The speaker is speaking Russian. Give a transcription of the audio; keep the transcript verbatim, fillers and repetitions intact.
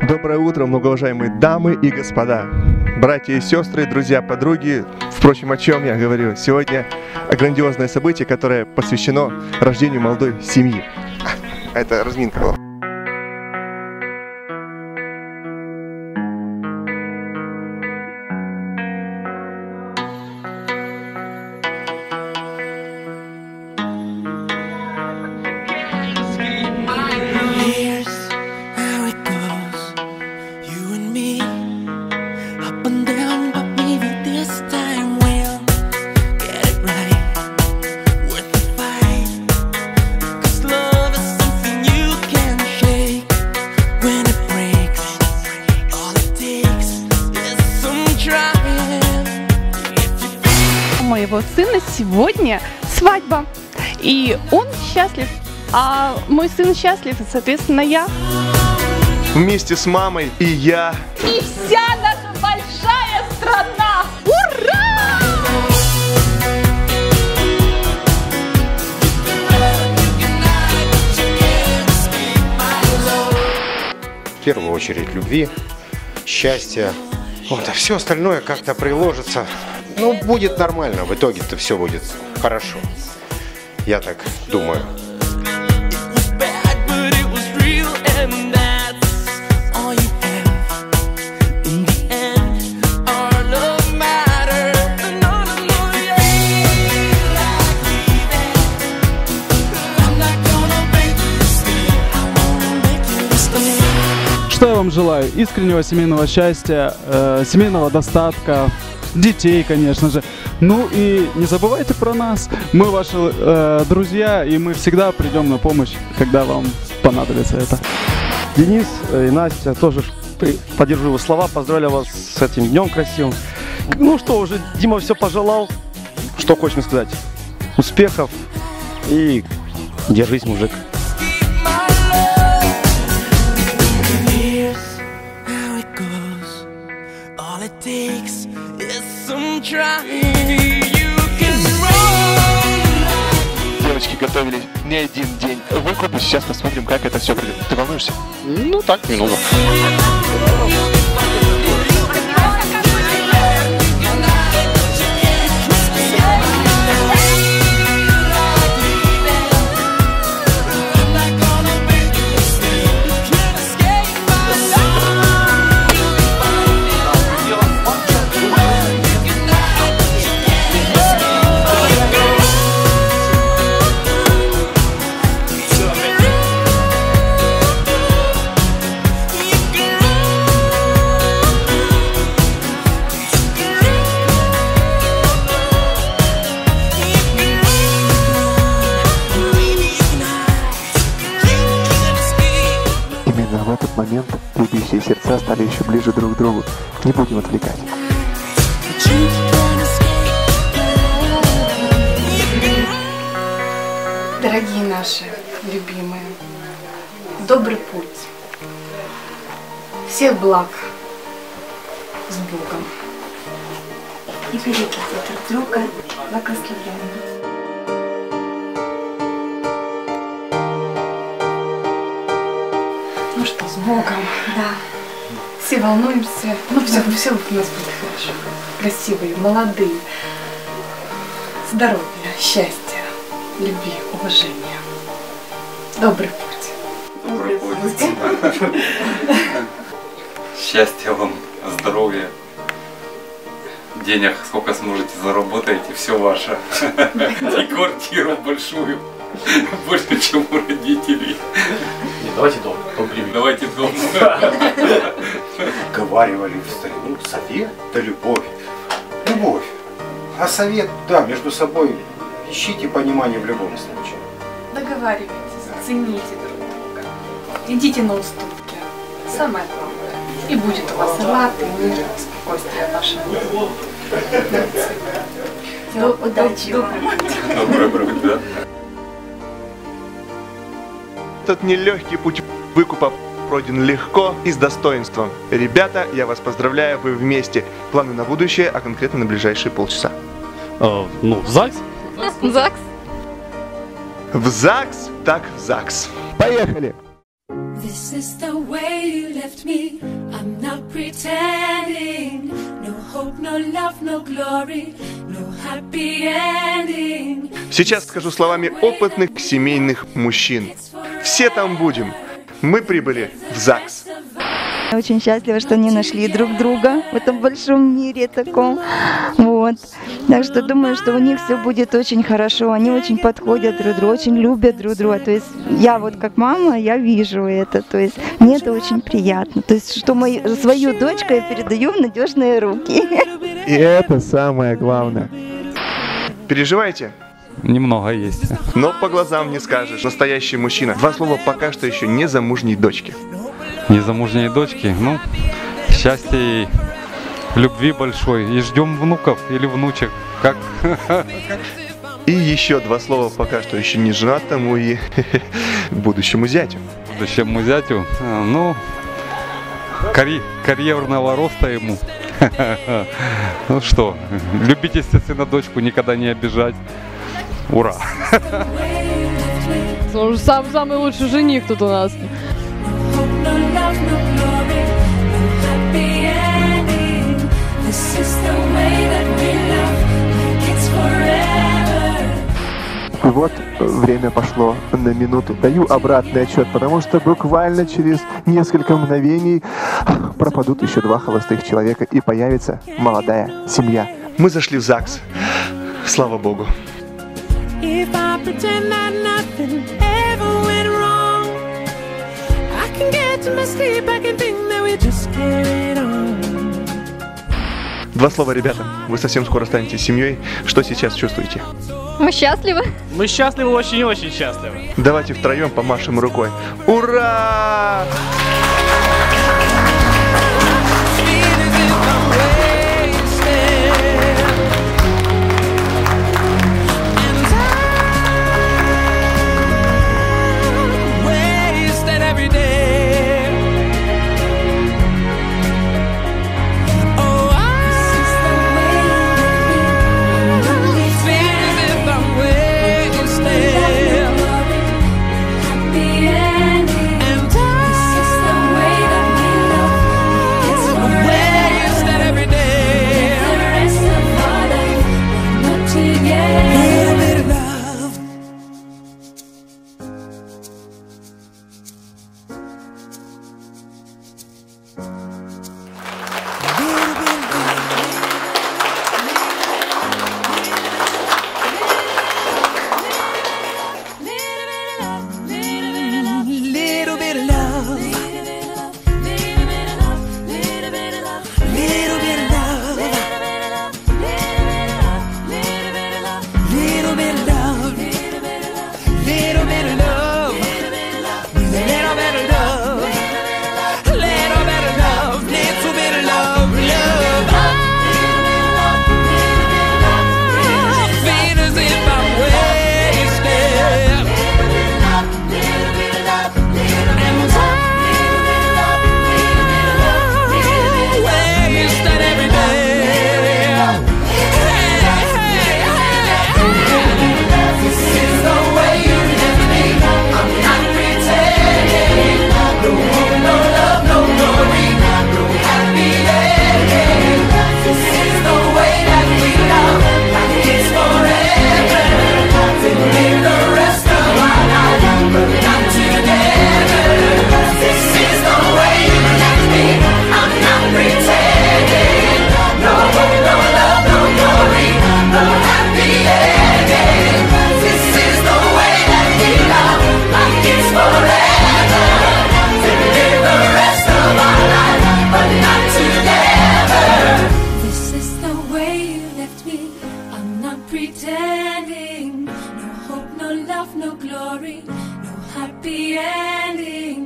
Доброе утро, многоуважаемые дамы и господа, братья и сестры, друзья, подруги. Впрочем, о чем я говорю? Сегодня грандиозное событие, которое посвящено рождению молодой семьи. Это разминка была. У моего сына сегодня свадьба, и он счастлив, а мой сын счастлив, и, соответственно, я. Вместе с мамой и я. И вся наша большая страна! Ура! В первую очередь любви, счастья. Вот, а все остальное как-то приложится. Ну, будет нормально, в итоге-то все будет хорошо. Я так думаю. Что я вам желаю? Искреннего семейного счастья, э, семейного достатка, детей, конечно же. Ну и не забывайте про нас. Мы ваши э, друзья, и мы всегда придем на помощь, когда вам понадобится это. Денис и Настя, тоже поддержу его слова, поздравляю вас с этим днем красивым. Ну что, уже Дима все пожелал. Что хочешь сказать? Успехов и держись, мужик. Девочки готовились не один день выкупа. Сейчас посмотрим, как это все пройдет. Ты волнуешься? Ну так, немного. Именно в этот момент любящие сердца стали еще ближе друг к другу. Не будем отвлекать. Дорогие наши любимые, добрый путь, всех благ с Богом. И берегите друг друга, благословляем. Ну что, с Богом. Да. Все волнуемся, но все, все у нас будет хорошо. Красивые, молодые, здоровья, счастья, любви, уважения. Добрый путь. Добрый путь. Счастья вам, здоровья, денег, сколько сможете заработаете, все ваше. И квартиру большую, больше, чем у родителей. Не, давайте дом, дом примем. Давайте дом. Говаривали в старину, совет – это любовь. Любовь. А совет, да, между собой ищите понимание в любом случае. Договаривайтесь, цените друг друга, идите на уступки. Самое главное. И будет у вас рад, и мир, и спокойствие ваше. Удачи. Добрый путь, да. Этот нелегкий путь выкупа пройден легко и с достоинством. Ребята, я вас поздравляю, вы вместе. Планы на будущее, а конкретно на ближайшие полчаса. Э, ну, в ЗАГС? ЗАГС? В ЗАГС, так в ЗАГС. Поехали! This This is the way you left me. I'm not pretending. No hope, no love, no glory, no happy ending. Сейчас скажу словами опытных семейных мужчин. Все там будем. Мы прибыли в ЗАГС. Я очень счастлива, что они нашли друг друга в этом большом мире таком. Вот. Так что думаю, что у них все будет очень хорошо. Они очень подходят друг другу, очень любят друг друга. То есть я вот как мама, я вижу это. То есть мне это очень приятно. То есть что мою, свою дочку я передаю в надежные руки. И это самое главное. Переживаете? Немного есть. Но по глазам не скажешь. Настоящий мужчина. Два слова пока что еще не замужней дочки. Незамужней дочки, ну, счастья и любви большой. И ждем внуков или внучек. Как? И еще два слова пока что еще не женатому и будущему зятю. Будущему зятю, ну, карь карьерного роста ему. Ну что, любить, естественно, дочку, никогда не обижать. Ура! Он же сам самый лучший жених тут у нас. Вот время пошло на минуту. Даю обратный отчет, потому что буквально через несколько мгновений пропадут еще два холостых человека и появится молодая семья. Мы зашли в ЗАГС. Слава Богу. Два слова, ребята. Вы совсем скоро станете семьей. Что сейчас чувствуете? Мы счастливы. Мы счастливы, очень и очень счастливы. Давайте втроем помашем рукой. Ура! Pretending, no hope, no love, no glory, no happy ending.